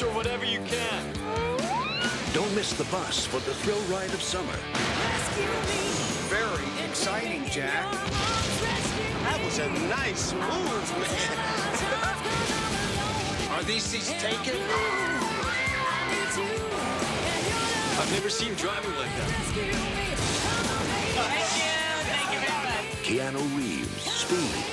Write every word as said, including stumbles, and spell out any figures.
or whatever you can. Don't miss the bus for the thrill ride of summer. Very exciting, Jack. That was a nice move, man. Are these seats taken? I've never seen driving like that. Thank you. Thank you very much. Keanu Reeves, Speed.